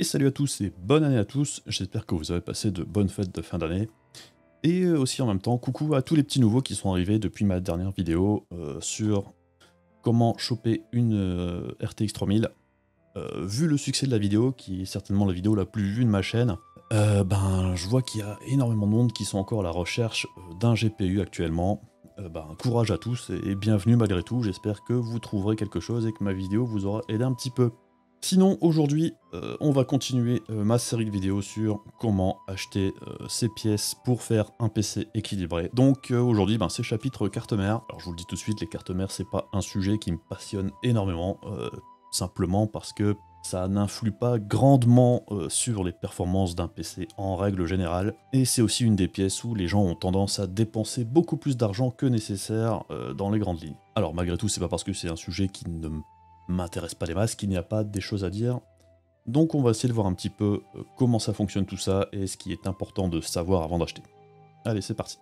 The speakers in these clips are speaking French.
Et salut à tous et bonne année à tous, j'espère que vous avez passé de bonnes fêtes de fin d'année. Et aussi en même temps, coucou à tous les petits nouveaux qui sont arrivés depuis ma dernière vidéo sur comment choper une RTX 3000. Vu le succès de la vidéo, qui est certainement la vidéo la plus vue de ma chaîne, je vois qu'il y a énormément de monde qui sont encore à la recherche d'un GPU actuellement. Courage à tous et bienvenue malgré tout, j'espère que vous trouverez quelque chose et que ma vidéo vous aura aidé un petit peu. Sinon, aujourd'hui, on va continuer ma série de vidéos sur comment acheter ces pièces pour faire un PC équilibré. Donc aujourd'hui, c'est chapitre carte mère. Alors je vous le dis tout de suite, les cartes mères, c'est pas un sujet qui me passionne énormément, simplement parce que ça n'influe pas grandement sur les performances d'un PC en règle générale. Et c'est aussi une des pièces où les gens ont tendance à dépenser beaucoup plus d'argent que nécessaire dans les grandes lignes. Alors malgré tout, c'est pas parce que c'est un sujet qui ne m'intéresse pas les masses qu'il n'y a pas des choses à dire. Donc on va essayer de voir un petit peu comment ça fonctionne tout ça et ce qui est important de savoir avant d'acheter. Allez, c'est parti.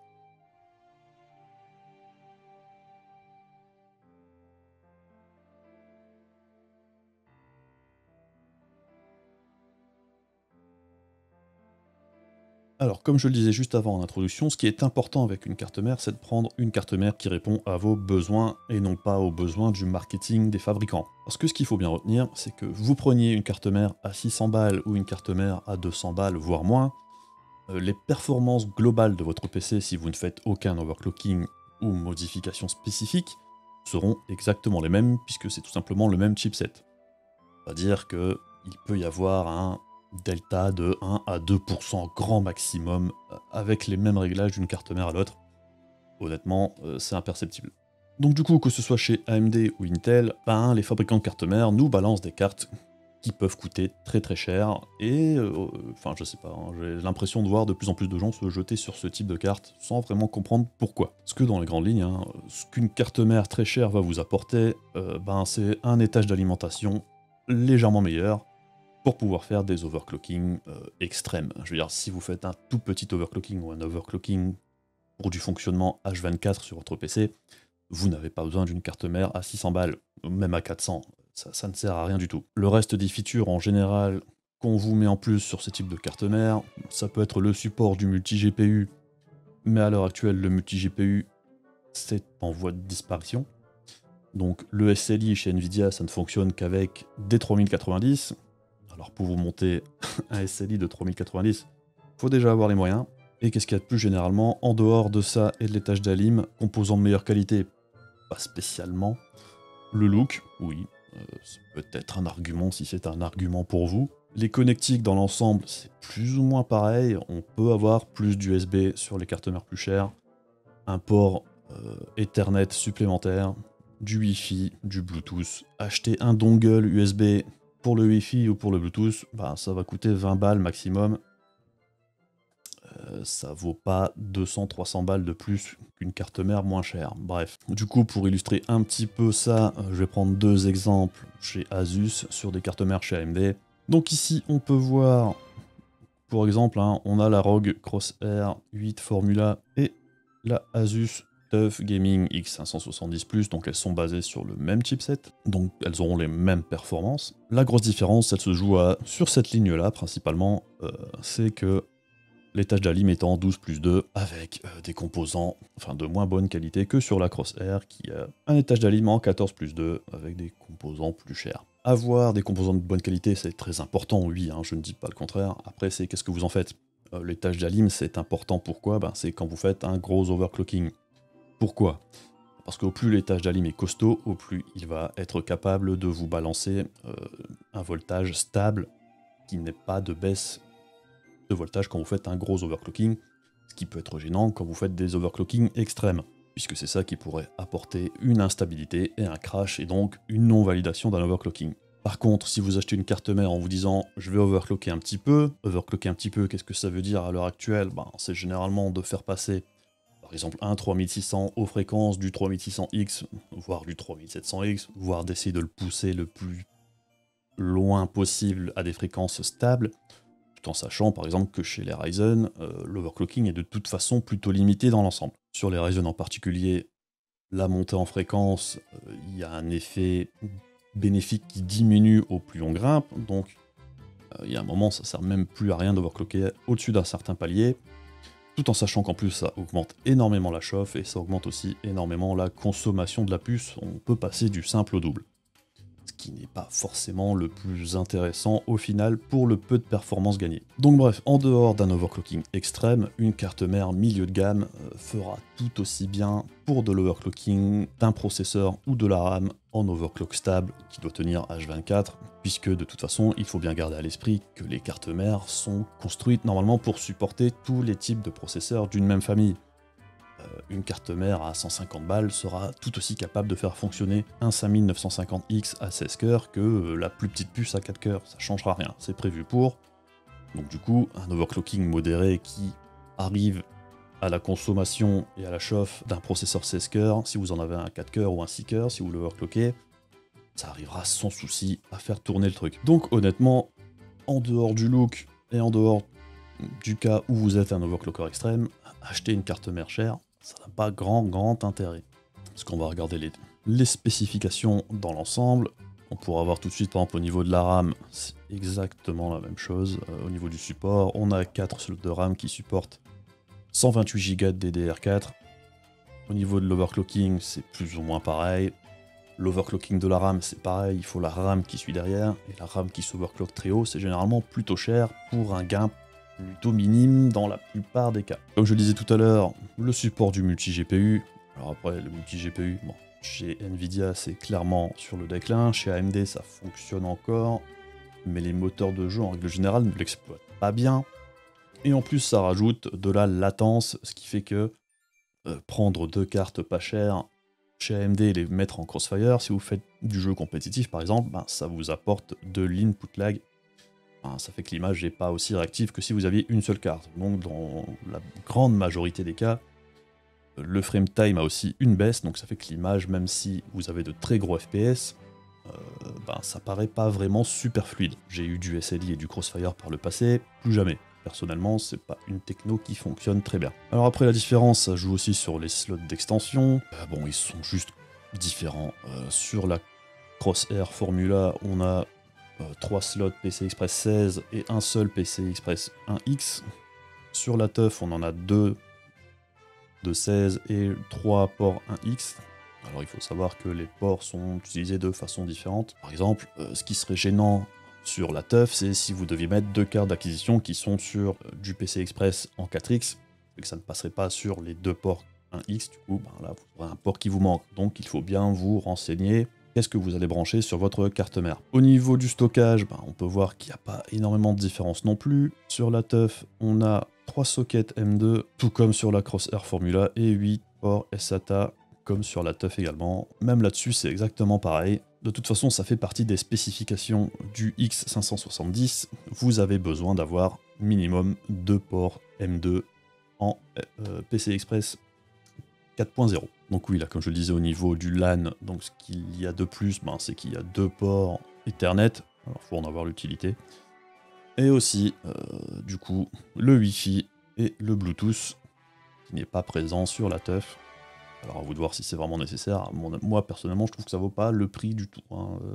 Alors, comme je le disais juste avant en introduction, ce qui est important avec une carte mère, c'est de prendre une carte mère qui répond à vos besoins et non pas aux besoins du marketing des fabricants. Parce que ce qu'il faut bien retenir, c'est que vous preniez une carte mère à 600 balles ou une carte mère à 200 balles, voire moins, les performances globales de votre PC, si vous ne faites aucun overclocking ou modification spécifique, seront exactement les mêmes, puisque c'est tout simplement le même chipset. C'est-à-dire qu'il peut y avoir un delta de 1 à 2% grand maximum avec les mêmes réglages d'une carte mère à l'autre. Honnêtement, c'est imperceptible. Donc du coup, que ce soit chez AMD ou Intel, les fabricants de cartes mères nous balancent des cartes qui peuvent coûter très très cher, et je sais pas, j'ai l'impression de voir de plus en plus de gens se jeter sur ce type de carte sans vraiment comprendre pourquoi. Parce que dans les grandes lignes, ce qu'une carte mère très chère va vous apporter, c'est un étage d'alimentation légèrement meilleur, pour pouvoir faire des overclocking extrêmes. Je veux dire, si vous faites un tout petit overclocking ou un overclocking pour du fonctionnement H24 sur votre PC, vous n'avez pas besoin d'une carte mère à 600 balles, même à 400, ça ne sert à rien du tout. Le reste des features en général qu'on vous met en plus sur ce type de carte mère, ça peut être le support du multi-GPU, mais à l'heure actuelle, le multi-GPU, c'est en voie de disparition. Donc le SLI chez Nvidia, ça ne fonctionne qu'avec des 3090. Alors pour vous monter un SLI de 3090, faut déjà avoir les moyens. Et qu'est-ce qu'il y a de plus généralement, en dehors de ça et de l'étage d'Alim, composants de meilleure qualité, pas spécialement. Le look, oui, ça peut être un argument si c'est un argument pour vous. Les connectiques dans l'ensemble, c'est plus ou moins pareil. On peut avoir plus d'USB sur les cartes mères plus chères, un port Ethernet supplémentaire, du Wi-Fi, du Bluetooth. Acheter un dongle USB pour le Wi-Fi ou pour le Bluetooth, ça va coûter 20 balles maximum. Ça vaut pas 200-300 balles de plus qu'une carte mère moins chère. Bref. Du coup, pour illustrer un petit peu ça, je vais prendre deux exemples chez Asus sur des cartes mères chez AMD. Donc ici, on peut voir, pour exemple, on a la ROG Crosshair 8 Formula et la Asus TUF Gaming X570+, donc elles sont basées sur le même chipset, donc elles auront les mêmes performances. La grosse différence, elle se joue sur cette ligne-là, principalement, c'est que l'étage d'Alim est en 12+2, avec des composants de moins bonne qualité que sur la Crosshair, qui a un étage d'Alim en 14+2, avec des composants plus chers. Avoir des composants de bonne qualité, c'est très important, oui, je ne dis pas le contraire. Après, c'est qu'est-ce que vous en faites? L'étage d'Alim, c'est important, pourquoi? C'est quand vous faites un gros overclocking. Pourquoi? Parce qu'au plus l'étage d'Alim est costaud, au plus il va être capable de vous balancer un voltage stable qui n'est pas de baisse de voltage quand vous faites un gros overclocking, ce qui peut être gênant quand vous faites des overclocking extrêmes, puisque c'est ça qui pourrait apporter une instabilité et un crash et donc une non-validation d'un overclocking. Par contre, si vous achetez une carte mère en vous disant je vais overclocker un petit peu, qu'est-ce que ça veut dire à l'heure actuelle? C'est généralement de faire passer par exemple un 3600 aux fréquences du 3600X, voire du 3700X, voire d'essayer de le pousser le plus loin possible à des fréquences stables, tout en sachant par exemple que chez les Ryzen, l'overclocking est de toute façon plutôt limité dans l'ensemble. Sur les Ryzen en particulier, la montée en fréquence, il y a un effet bénéfique qui diminue au plus on grimpe, donc Il y a un moment, ça sert même plus à rien d'overclocker au-dessus d'un certain palier, tout en sachant qu'en plus ça augmente énormément la chauffe et ça augmente aussi énormément la consommation de la puce. On peut passer du simple au double. Ce qui n'est pas forcément le plus intéressant au final pour le peu de performance gagnée. Donc bref, en dehors d'un overclocking extrême, une carte mère milieu de gamme fera tout aussi bien pour de l'overclocking d'un processeur ou de la RAM en overclock stable qui doit tenir H24, puisque de toute façon, il faut bien garder à l'esprit que les cartes mères sont construites normalement pour supporter tous les types de processeurs d'une même famille. Une carte mère à 150 balles sera tout aussi capable de faire fonctionner un 5950X à 16 cœurs que la plus petite puce à 4 cœurs, ça changera rien, c'est prévu pour. Donc du coup, un overclocking modéré qui arrive à la consommation et à la chauffe d'un processeur 16 cœurs, si vous en avez un 4 cœurs ou un 6 cœurs, si vous l'overclockez, ça arrivera sans souci à faire tourner le truc. Donc honnêtement, en dehors du look et en dehors du cas où vous êtes un overclocker extrême, acheter une carte mère chère, ça n'a pas grand intérêt. Parce qu'on va regarder les spécifications dans l'ensemble. On pourra voir tout de suite, par exemple, au niveau de la RAM, c'est exactement la même chose. Au niveau du support, on a 4 slots de RAM qui supportent 128 Go de DDR4. Au niveau de l'overclocking, c'est plus ou moins pareil. L'overclocking de la RAM, c'est pareil, il faut la RAM qui suit derrière. Et la RAM qui s'overclock très haut, c'est généralement plutôt cher pour un gain plutôt minime dans la plupart des cas. Comme je le disais tout à l'heure, le support du multi-GPU. Alors après, le multi-GPU, bon, chez Nvidia, c'est clairement sur le déclin. Chez AMD, ça fonctionne encore. Mais les moteurs de jeu, en règle générale, ne l'exploitent pas bien. Et en plus, ça rajoute de la latence, ce qui fait que prendre 2 cartes pas chères chez AMD et les mettre en crossfire, si vous faites du jeu compétitif par exemple, ben, ça vous apporte de l'input lag. Ça fait que l'image n'est pas aussi réactive que si vous aviez une seule carte. Donc dans la grande majorité des cas, le frame time a aussi une baisse, donc ça fait que l'image, même si vous avez de très gros FPS, ça paraît pas vraiment super fluide. J'ai eu du SLI et du Crossfire par le passé, plus jamais. Personnellement, c'est pas une techno qui fonctionne très bien. Alors après, la différence, ça joue aussi sur les slots d'extension. Bon, ils sont juste différents. Sur la Crosshair Formula, on a 3 slots PCI Express 16 et un seul PCI Express 1X. Sur la TUF, on en a 2 de 16 et 3 ports 1X. Alors il faut savoir que les ports sont utilisés de façon différente. Par exemple, ce qui serait gênant sur la TUF, c'est si vous deviez mettre 2 cartes d'acquisition qui sont sur du PCI Express en 4X, et que ça ne passerait pas sur les 2 ports 1X, du coup, là, vous aurez un port qui vous manque. Donc il faut bien vous renseigner qu'est-ce que vous allez brancher sur votre carte mère. Au niveau du stockage, on peut voir qu'il n'y a pas énormément de différence non plus. Sur la TUF, on a 3 sockets M2, tout comme sur la Crosshair Formula, et 8 ports SATA, comme sur la TUF également. Même là-dessus, c'est exactement pareil. De toute façon, ça fait partie des spécifications du X570. Vous avez besoin d'avoir minimum 2 ports M2 en PCI Express 4.0. Donc oui, là, comme je le disais au niveau du LAN, donc ce qu'il y a de plus, c'est qu'il y a 2 ports Ethernet. Alors, il faut en avoir l'utilité. Et aussi, du coup, le Wi-Fi et le Bluetooth, qui n'est pas présent sur la TUF. Alors à vous de voir si c'est vraiment nécessaire. Moi, personnellement, je trouve que ça vaut pas le prix du tout.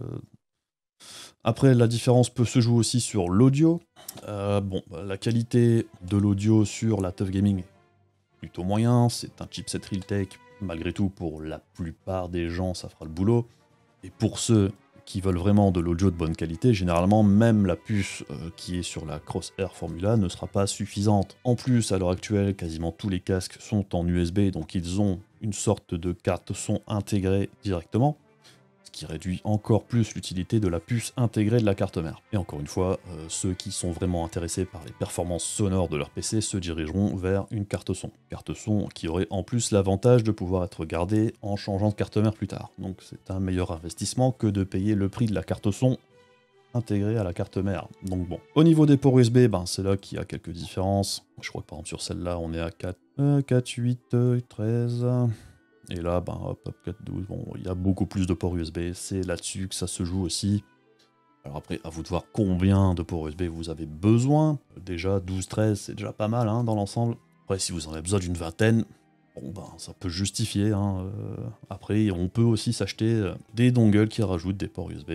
Après, la différence peut se jouer aussi sur l'audio. La qualité de l'audio sur la TUF Gaming est plutôt moyen. C'est un chipset Realtek. Malgré tout, pour la plupart des gens, ça fera le boulot. Et pour ceux qui veulent vraiment de l'audio de bonne qualité, généralement, même la puce qui est sur la Crosshair Formula ne sera pas suffisante. En plus, à l'heure actuelle, quasiment tous les casques sont en USB, donc ils ont une sorte de carte son intégrée directement, ce qui réduit encore plus l'utilité de la puce intégrée de la carte mère. Et encore une fois, ceux qui sont vraiment intéressés par les performances sonores de leur PC se dirigeront vers une carte son. Carte son qui aurait en plus l'avantage de pouvoir être gardée en changeant de carte mère plus tard. Donc c'est un meilleur investissement que de payer le prix de la carte son intégrée à la carte mère. Donc bon. Au niveau des ports USB, c'est là qu'il y a quelques différences. Je crois que par exemple sur celle-là, on est à 4, 8, 13... Et là, hop, 4, 12, il y a beaucoup plus de ports USB, c'est là-dessus que ça se joue aussi. Alors après, à vous de voir combien de ports USB vous avez besoin. Déjà, 12, 13, c'est déjà pas mal dans l'ensemble. Après, si vous en avez besoin d'une vingtaine, ça peut justifier. Après, on peut aussi s'acheter des dongles qui rajoutent des ports USB.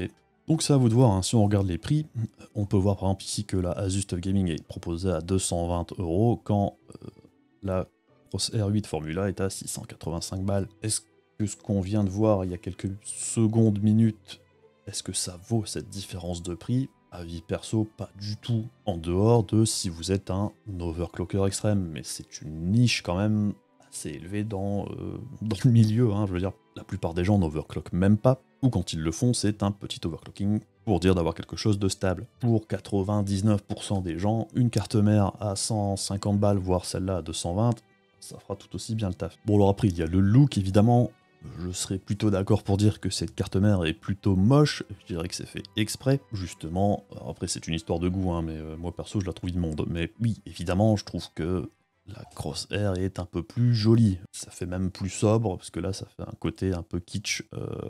Donc c'est à vous de voir, hein. Si on regarde les prix, on peut voir par exemple ici que la Asus TUF Gaming est proposée à 220 € quand la Cross R8 Formula est à 685 balles. Est-ce que ce qu'on vient de voir il y a quelques secondes, minutes, est-ce que ça vaut cette différence de prix? Avis perso, pas du tout, en dehors de si vous êtes un overclocker extrême, mais c'est une niche quand même assez élevée dans le milieu, hein. Je veux dire, la plupart des gens n'overclockent même pas, ou quand ils le font, c'est un petit overclocking pour dire d'avoir quelque chose de stable. Pour 99% des gens, une carte mère à 150 balles, voire celle-là à 220, ça fera tout aussi bien le taf. Bon alors après, il y a le look évidemment. Je serais plutôt d'accord pour dire que cette carte mère est plutôt moche, je dirais que c'est fait exprès, justement. Alors après c'est une histoire de goût, hein, mais moi perso je la trouve immonde. Mais oui, évidemment, je trouve que la Crosshair est un peu plus jolie. Ça fait même plus sobre, parce que là ça fait un côté un peu kitsch,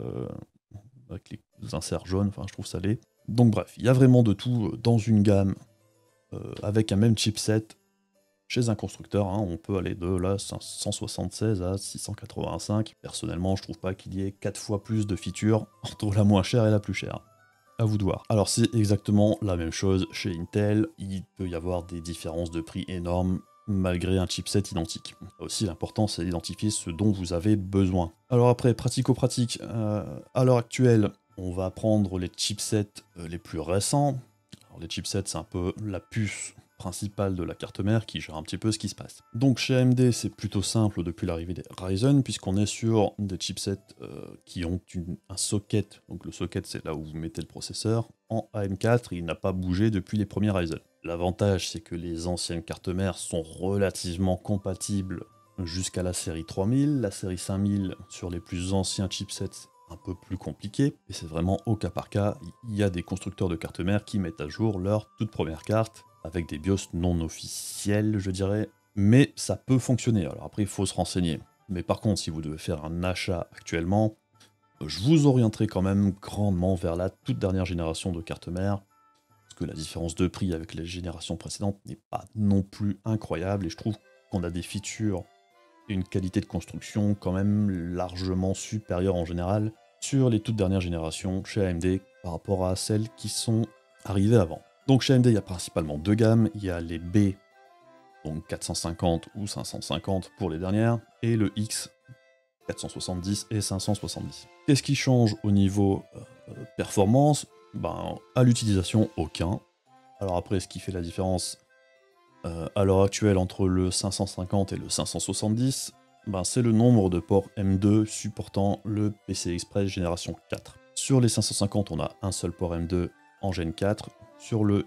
avec les inserts jaunes, enfin je trouve ça laid. Donc bref, il y a vraiment de tout dans une gamme, avec un même chipset. Chez un constructeur, hein, on peut aller de la 576 à 685. Personnellement, je trouve pas qu'il y ait 4 fois plus de features entre la moins chère et la plus chère. À vous de voir. Alors c'est exactement la même chose chez Intel, il peut y avoir des différences de prix énormes malgré un chipset identique. Aussi l'important c'est d'identifier ce dont vous avez besoin. Alors après, pratico-pratique, à l'heure actuelle, on va prendre les chipsets les plus récents. Alors les chipsets c'est un peu la puce principale de la carte mère qui gère un petit peu ce qui se passe. Donc chez AMD c'est plutôt simple depuis l'arrivée des Ryzen puisqu'on est sur des chipsets qui ont un socket, donc le socket c'est là où vous mettez le processeur, en AM4 il n'a pas bougé depuis les premiers Ryzen. L'avantage c'est que les anciennes cartes mères sont relativement compatibles jusqu'à la série 3000, la série 5000 sur les plus anciens chipsets un peu plus compliqué, et c'est vraiment au cas par cas. Il y a des constructeurs de cartes mères qui mettent à jour leur toute première carte, avec des BIOS non officiels, je dirais, mais ça peut fonctionner. Alors après, il faut se renseigner. Mais par contre, si vous devez faire un achat actuellement, je vous orienterai quand même grandement vers la toute dernière génération de cartes mères, parce que la différence de prix avec les générations précédentes n'est pas non plus incroyable, et je trouve qu'on a des features et une qualité de construction quand même largement supérieure en général sur les toutes dernières générations chez AMD par rapport à celles qui sont arrivées avant. Donc chez AMD, il y a principalement deux gammes, il y a les B, donc 450 ou 550 pour les dernières, et le X, 470 et 570. Qu'est-ce qui change au niveau performance? Ben, à l'utilisation, aucun. Alors après, ce qui fait la différence à l'heure actuelle entre le 550 et le 570, ben, c'est le nombre de ports M2 supportant le PCI Express génération 4. Sur les 550, on a un seul port M2 en Gen 4. Sur le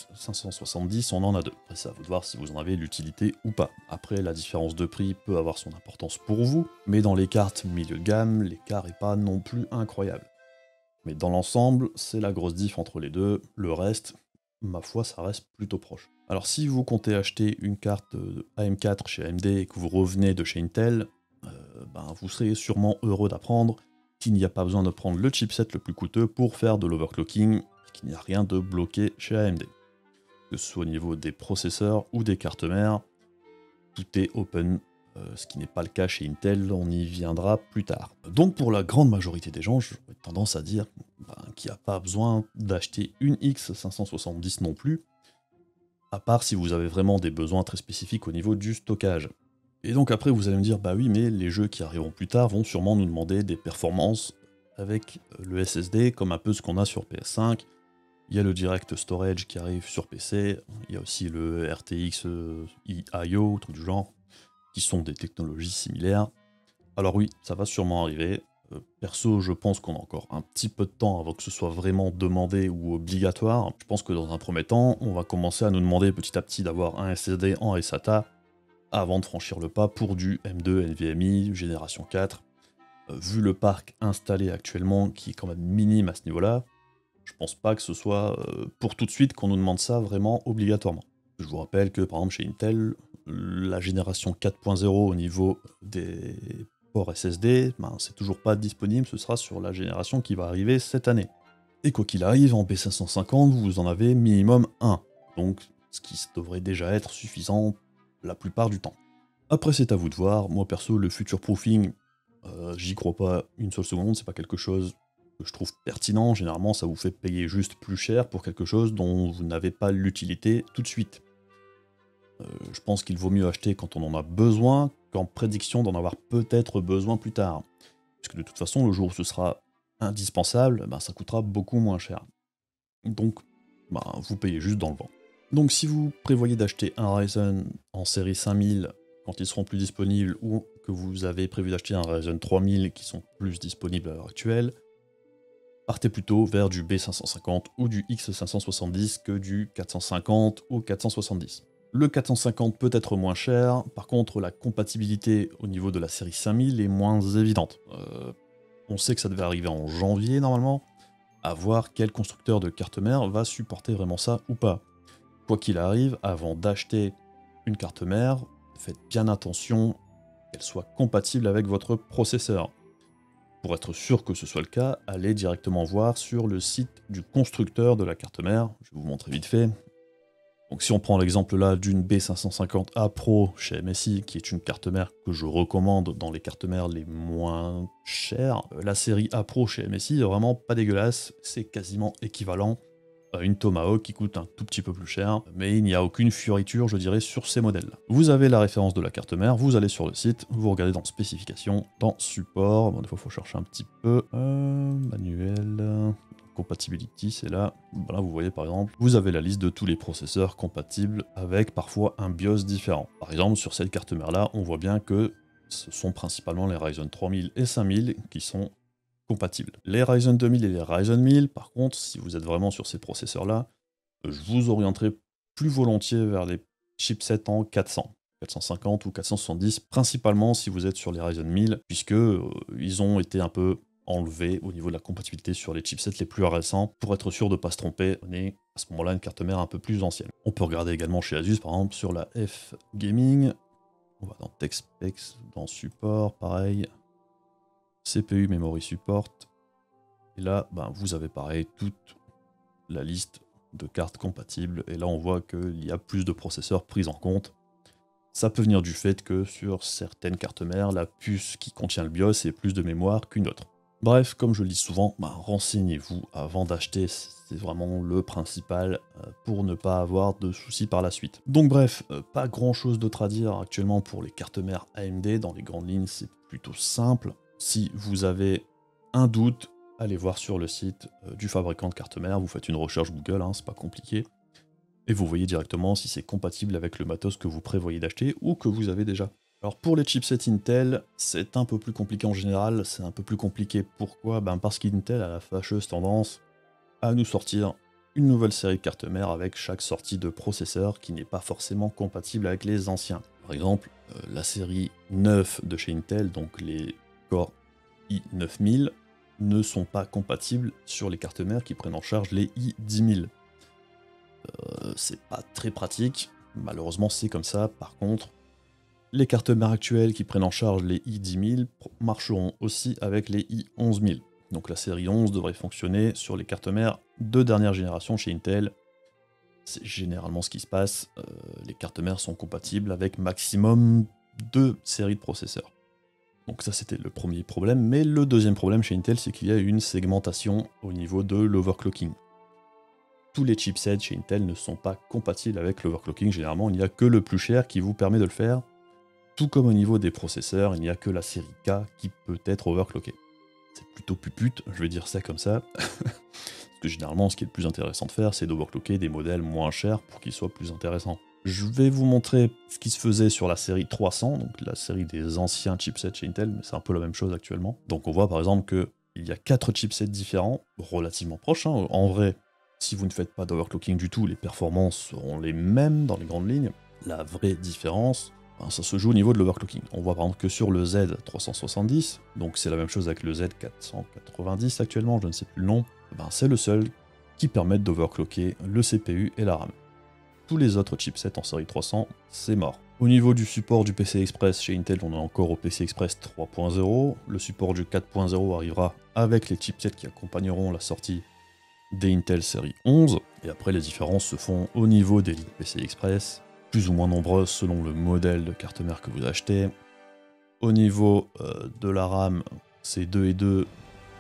X570, on en a deux. Après, c'est à vous de voir si vous en avez l'utilité ou pas. Après, la différence de prix peut avoir son importance pour vous, mais dans les cartes milieu de gamme, l'écart n'est pas non plus incroyable. Mais dans l'ensemble, c'est la grosse diff entre les deux. Le reste, ma foi, ça reste plutôt proche. Alors si vous comptez acheter une carte AM4 chez AMD et que vous revenez de chez Intel, ben, vous serez sûrement heureux d'apprendre qu'il n'y a pas besoin de prendre le chipset le plus coûteux pour faire de l'overclocking, qu'il n'y a rien de bloqué chez AMD. Que ce soit au niveau des processeurs ou des cartes mères, tout est open, ce qui n'est pas le cas chez Intel, on y viendra plus tard. Donc pour la grande majorité des gens, j'aurais tendance à dire qu'il n'y a pas besoin d'acheter une X570 non plus, à part si vous avez vraiment des besoins très spécifiques au niveau du stockage. Et donc après vous allez me dire, bah oui mais les jeux qui arriveront plus tard vont sûrement nous demander des performances avec le SSD, comme un peu ce qu'on a sur PS5, il y a le Direct Storage qui arrive sur PC, il y a aussi le RTX IO, truc du genre, qui sont des technologies similaires. Alors oui, ça va sûrement arriver. Perso, je pense qu'on a encore un petit peu de temps avant que ce soit vraiment demandé ou obligatoire. Je pense que dans un premier temps, on va commencer à nous demander petit à petit d'avoir un SSD en SATA avant de franchir le pas pour du M2 NVMe génération 4. Vu le parc installé actuellement, qui est quand même minime à ce niveau-là, je pense pas que ce soit pour tout de suite qu'on nous demande ça vraiment obligatoirement. Je vous rappelle que par exemple chez Intel, la génération 4.0 au niveau des ports SSD, ben, c'est toujours pas disponible, ce sera sur la génération qui va arriver cette année. Et quoi qu'il arrive, en B550, vous en avez minimum un, donc ce qui devrait déjà être suffisant la plupart du temps. Après c'est à vous de voir, moi perso le future proofing, j'y crois pas une seule seconde, c'est pas quelque chose que je trouve pertinent. Généralement, ça vous fait payer juste plus cher pour quelque chose dont vous n'avez pas l'utilité tout de suite. Je pense qu'il vaut mieux acheter quand on en a besoin qu'en prédiction d'en avoir peut-être besoin plus tard. Puisque de toute façon, le jour où ce sera indispensable, ben, ça coûtera beaucoup moins cher. Donc, ben, vous payez juste dans le vent. Donc si vous prévoyez d'acheter un Ryzen en série 5000 quand ils seront plus disponibles, ou que vous avez prévu d'acheter un Ryzen 3000 qui sont plus disponibles à l'heure actuelle, partez plutôt vers du B550 ou du X570 que du 450 ou 470. Le 450 peut être moins cher, par contre la compatibilité au niveau de la série 5000 est moins évidente. On sait que ça devait arriver en janvier normalement, à voir quel constructeur de carte mère va supporter vraiment ça ou pas. Quoi qu'il arrive, avant d'acheter une carte mère, faites bien attention qu'elle soit compatible avec votre processeur. Pour être sûr que ce soit le cas, allez directement voir sur le site du constructeur de la carte mère. Je vais vous montrer vite fait. Donc si on prend l'exemple là d'une B550A Pro chez MSI, qui est une carte mère que je recommande dans les cartes mères les moins chères, la série A Pro chez MSI est vraiment pas dégueulasse, c'est quasiment équivalent à une Tomahawk qui coûte un tout petit peu plus cher, mais il n'y a aucune fioriture, je dirais, sur ces modèles. Vous avez la référence de la carte mère, vous allez sur le site, vous regardez dans spécifications, dans support, bon des fois il faut chercher un petit peu, manuel... Compatibility, c'est là. Là, vous voyez par exemple, vous avez la liste de tous les processeurs compatibles avec parfois un BIOS différent. Par exemple, sur cette carte mère-là, on voit bien que ce sont principalement les Ryzen 3000 et 5000 qui sont compatibles. Les Ryzen 2000 et les Ryzen 1000, par contre, si vous êtes vraiment sur ces processeurs-là, je vous orienterai plus volontiers vers les chipsets en 400. 450 ou 470, principalement si vous êtes sur les Ryzen 1000, puisque ils ont été un peu enlevé au niveau de la compatibilité sur les chipsets les plus récents pour être sûr de ne pas se tromper. On est à ce moment-là une carte mère un peu plus ancienne. On peut regarder également chez Asus par exemple sur la F Gaming. On va dans Tech Specs, dans Support, pareil. CPU Memory Support. Et là, ben, vous avez pareil toute la liste de cartes compatibles. Et là, on voit qu'il y a plus de processeurs pris en compte. Ça peut venir du fait que sur certaines cartes mères, la puce qui contient le BIOS est plus de mémoire qu'une autre. Bref, comme je le dis souvent, renseignez-vous avant d'acheter, c'est vraiment le principal pour ne pas avoir de soucis par la suite. Donc bref, pas grand chose d'autre à dire actuellement pour les cartes mères AMD, dans les grandes lignes c'est plutôt simple. Si vous avez un doute, allez voir sur le site du fabricant de cartes mères, vous faites une recherche Google, hein, c'est pas compliqué, et vous voyez directement si c'est compatible avec le matos que vous prévoyez d'acheter ou que vous avez déjà. Alors pour les chipsets Intel, c'est un peu plus compliqué en général, c'est un peu plus compliqué pourquoi? Parce qu'Intel a la fâcheuse tendance à nous sortir une nouvelle série de cartes mères avec chaque sortie de processeur qui n'est pas forcément compatible avec les anciens. Par exemple, la série 9 de chez Intel, donc les Core i9000, ne sont pas compatibles sur les cartes mères qui prennent en charge les i10000. C'est pas très pratique, malheureusement c'est comme ça. Par contre, les cartes mères actuelles qui prennent en charge les i10000 marcheront aussi avec les i11000. Donc la série 11 devrait fonctionner sur les cartes mères de dernière génération chez Intel. C'est généralement ce qui se passe, les cartes mères sont compatibles avec maximum 2 séries de processeurs. Donc ça c'était le premier problème, mais le deuxième problème chez Intel c'est qu'il y a une segmentation au niveau de l'overclocking. Tous les chipsets chez Intel ne sont pas compatibles avec l'overclocking, généralement il n'y a que le plus cher qui vous permet de le faire. Tout comme au niveau des processeurs, il n'y a que la série K qui peut être overclockée. C'est plutôt pupute, je vais dire ça comme ça. Parce que généralement, ce qui est le plus intéressant de faire, c'est d'overclocker des modèles moins chers pour qu'ils soient plus intéressants. Je vais vous montrer ce qui se faisait sur la série 300, donc la série des anciens chipsets chez Intel, mais c'est un peu la même chose actuellement. Donc on voit par exemple qu'il y a 4 chipsets différents, relativement proches. Hein. En vrai, si vous ne faites pas d'overclocking du tout, les performances seront les mêmes dans les grandes lignes. La vraie différence, ça se joue au niveau de l'overclocking. On voit par exemple que sur le Z370, donc c'est la même chose avec le Z490 actuellement, je ne sais plus le nom, c'est le seul qui permet d'overclocker le CPU et la RAM. Tous les autres chipsets en série 300, c'est mort. Au niveau du support du PCI Express, chez Intel, on est encore au PCI Express 3.0. Le support du 4.0 arrivera avec les chipsets qui accompagneront la sortie des Intel série 11. Et après, les différences se font au niveau des lignes PCI Express, plus ou moins nombreuses selon le modèle de carte mère que vous achetez. Au niveau de la RAM, c'est 2 et 2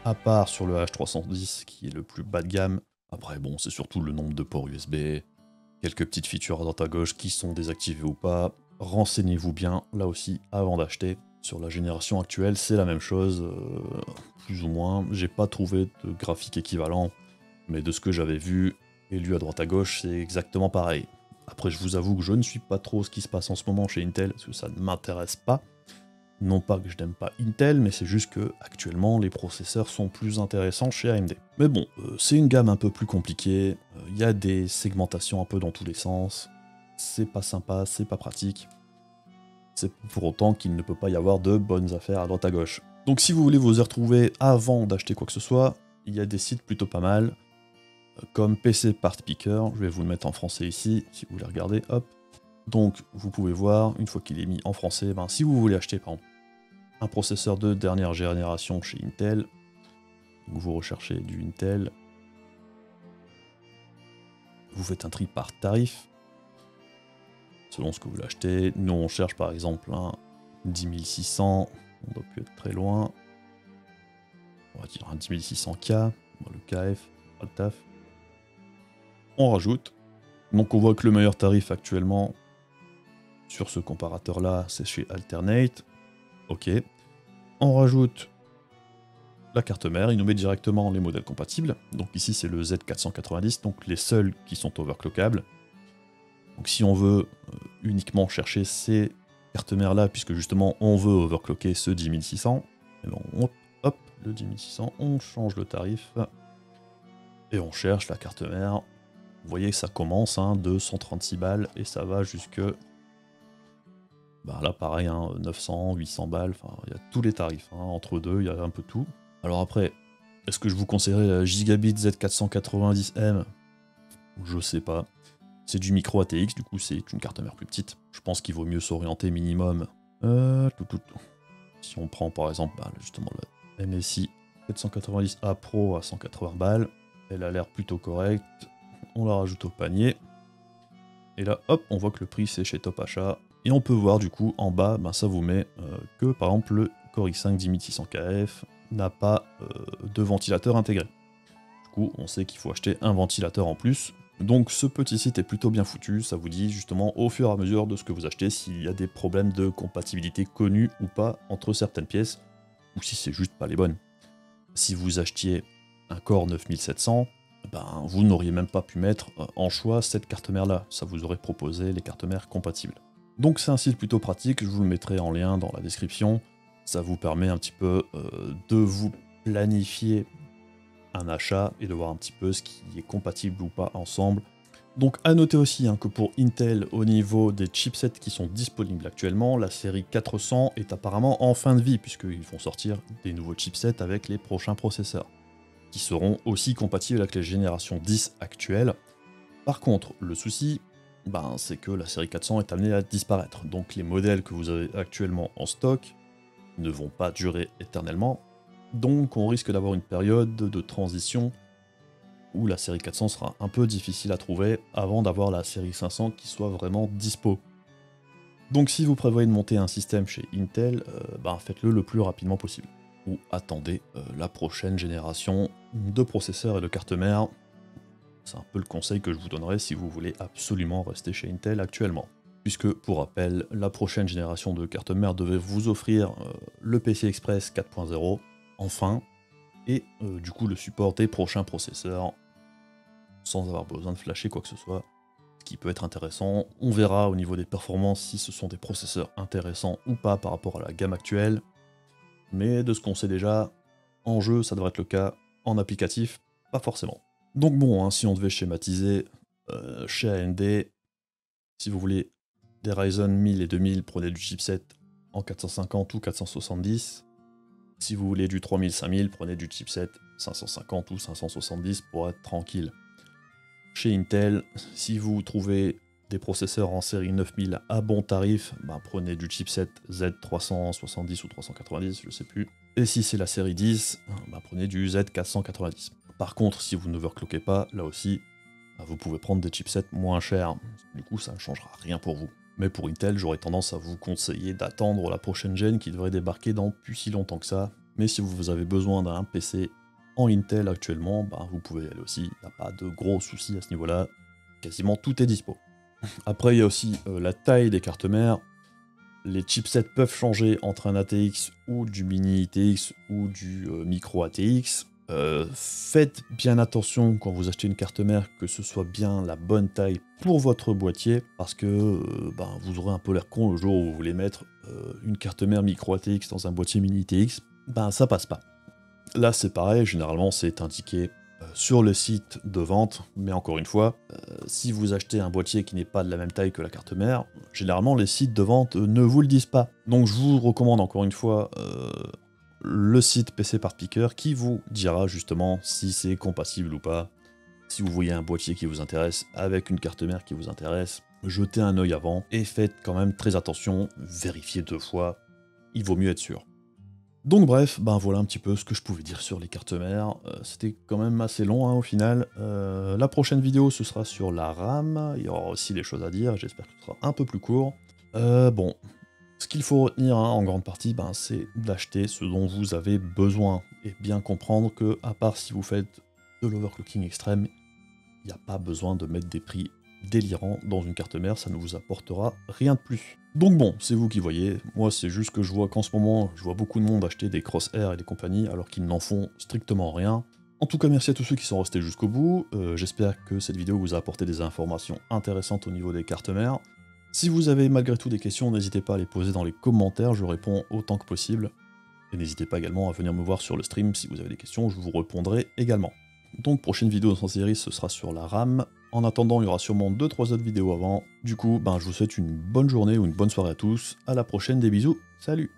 à part sur le H310 qui est le plus bas de gamme. Après bon, c'est surtout le nombre de ports USB, quelques petites features à droite à gauche qui sont désactivées ou pas. Renseignez-vous bien, là aussi, avant d'acheter. Sur la génération actuelle, c'est la même chose, plus ou moins. J'ai pas trouvé de graphique équivalent, mais de ce que j'avais vu et lu à droite à gauche, c'est exactement pareil. Après, je vous avoue que je ne suis pas trop ce qui se passe en ce moment chez Intel, parce que ça ne m'intéresse pas. Non pas que je n'aime pas Intel, mais c'est juste que actuellement les processeurs sont plus intéressants chez AMD. Mais bon, c'est une gamme un peu plus compliquée, il y a des segmentations un peu dans tous les sens, c'est pas sympa, c'est pas pratique. C'est pour autant qu'il ne peut pas y avoir de bonnes affaires à droite à gauche. Donc si vous voulez vous y retrouver avant d'acheter quoi que ce soit, il y a des sites plutôt pas mal, comme PC Part Picker, je vais vous le mettre en français ici, si vous voulez regarder, hop. Donc vous pouvez voir, une fois qu'il est mis en français, ben, si vous voulez acheter par exemple un processeur de dernière génération chez Intel, donc vous recherchez du Intel, vous faites un tri par tarif, selon ce que vous voulez acheter. Nous on cherche par exemple un 10600, on doit plus être très loin, on va dire un 10600K, le KF, pas le taf. On rajoute, donc on voit que le meilleur tarif actuellement sur ce comparateur là c'est chez Alternate, ok. On rajoute la carte mère, il nous met directement les modèles compatibles. Donc ici c'est le Z490, donc les seuls qui sont overclockables. Donc si on veut uniquement chercher ces cartes mères là, puisque justement on veut overclocker ce 10600, et ben hop, le 10600, on change le tarif et on cherche la carte mère. Vous voyez que ça commence de 136 balles et ça va jusque... Bah là pareil, 900, 800 balles, enfin il y a tous les tarifs, entre deux, il y a un peu tout. Alors après, est-ce que je vous conseillerais la Gigabit Z490M? Je sais pas. C'est du micro ATX, du coup c'est une carte mère plus petite. Je pense qu'il vaut mieux s'orienter minimum. Si on prend par exemple justement la MSI 790A Pro à 180 balles, elle a l'air plutôt correcte. On la rajoute au panier. Et là, hop, on voit que le prix c'est chez Top Achat. Et on peut voir du coup en bas, ça vous met que par exemple le Core i5 10600KF n'a pas de ventilateur intégré. Du coup, on sait qu'il faut acheter un ventilateur en plus. Donc ce petit site est plutôt bien foutu, ça vous dit justement au fur et à mesure de ce que vous achetez s'il y a des problèmes de compatibilité connus ou pas entre certaines pièces, ou si c'est juste pas les bonnes. Si vous achetiez un Core 9700, vous n'auriez même pas pu mettre en choix cette carte mère là, ça vous aurait proposé les cartes mères compatibles. Donc c'est un site plutôt pratique, je vous le mettrai en lien dans la description, ça vous permet un petit peu de vous planifier un achat et de voir un petit peu ce qui est compatible ou pas ensemble. Donc à noter aussi que pour Intel, au niveau des chipsets qui sont disponibles actuellement, la série 400 est apparemment en fin de vie, puisqu'ils vont sortir des nouveaux chipsets avec les prochains processeurs, qui seront aussi compatibles avec les générations 10 actuelles. Par contre, le souci, c'est que la série 400 est amenée à disparaître, donc les modèles que vous avez actuellement en stock ne vont pas durer éternellement, donc on risque d'avoir une période de transition où la série 400 sera un peu difficile à trouver avant d'avoir la série 500 qui soit vraiment dispo. Donc si vous prévoyez de monter un système chez Intel, faites-le le plus rapidement possible. Ou attendez la prochaine génération de processeurs et de cartes mères. C'est un peu le conseil que je vous donnerai si vous voulez absolument rester chez Intel actuellement. Puisque, pour rappel, la prochaine génération de cartes mères devait vous offrir le PCI Express 4.0, enfin, et du coup le support des prochains processeurs, sans avoir besoin de flasher quoi que ce soit, ce qui peut être intéressant. On verra au niveau des performances si ce sont des processeurs intéressants ou pas par rapport à la gamme actuelle, mais de ce qu'on sait déjà, en jeu ça devrait être le cas, en applicatif, pas forcément. Donc bon, si on devait schématiser, chez AMD, si vous voulez des Ryzen 1000 et 2000, prenez du chipset en 450 ou 470. Si vous voulez du 3000-5000, prenez du chipset 550 ou 570 pour être tranquille. Chez Intel, si vous trouvez des processeurs en série 9000 à bon tarif, prenez du chipset Z370 ou 390, je sais plus. Et si c'est la série 10, prenez du Z490. Par contre, si vous n'overclockez pas, là aussi, vous pouvez prendre des chipsets moins chers. Du coup, ça ne changera rien pour vous. Mais pour Intel, j'aurais tendance à vous conseiller d'attendre la prochaine gen qui devrait débarquer dans plus si longtemps que ça. Mais si vous avez besoin d'un PC en Intel actuellement, bah, vous pouvez y aller aussi, il n'y a pas de gros soucis à ce niveau-là, quasiment tout est dispo. Après, il y a aussi la taille des cartes mères. Les chipsets peuvent changer entre un ATX ou du mini ITX ou du micro ATX. Faites bien attention quand vous achetez une carte mère que ce soit bien la bonne taille pour votre boîtier, parce que ben, vous aurez un peu l'air con le jour où vous voulez mettre une carte mère micro ATX dans un boîtier mini ITX, ben ça passe pas. Là c'est pareil, généralement c'est indiqué sur le site de vente, mais encore une fois, si vous achetez un boîtier qui n'est pas de la même taille que la carte mère, généralement les sites de vente ne vous le disent pas. Donc je vous recommande encore une fois le site PC Part Picker qui vous dira justement si c'est compatible ou pas. Si vous voyez un boîtier qui vous intéresse avec une carte mère qui vous intéresse, jetez un œil avant et faites quand même très attention, vérifiez 2 fois, il vaut mieux être sûr. Donc bref, ben voilà un petit peu ce que je pouvais dire sur les cartes mères. C'était quand même assez long hein, au final. La prochaine vidéo ce sera sur la RAM, il y aura aussi des choses à dire, j'espère que ce sera un peu plus court. Bon, ce qu'il faut retenir hein, en grande partie, ben, c'est d'acheter ce dont vous avez besoin. Et bien comprendre que, à part si vous faites de l'overclocking extrême, il n'y a pas besoin de mettre des prix délirants dans une carte mère, ça ne vous apportera rien de plus. Donc bon, c'est vous qui voyez, moi c'est juste que je vois qu'en ce moment, je vois beaucoup de monde acheter des Crosshair et des compagnies alors qu'ils n'en font strictement rien. En tout cas, merci à tous ceux qui sont restés jusqu'au bout, j'espère que cette vidéo vous a apporté des informations intéressantes au niveau des cartes mères. Si vous avez malgré tout des questions, n'hésitez pas à les poser dans les commentaires, je réponds autant que possible. Et n'hésitez pas également à venir me voir sur le stream si vous avez des questions, je vous répondrai également. Donc prochaine vidéo dans cette série, ce sera sur la RAM. En attendant, il y aura sûrement 2-3 autres vidéos avant. Du coup, ben, je vous souhaite une bonne journée ou une bonne soirée à tous. À la prochaine, des bisous, salut!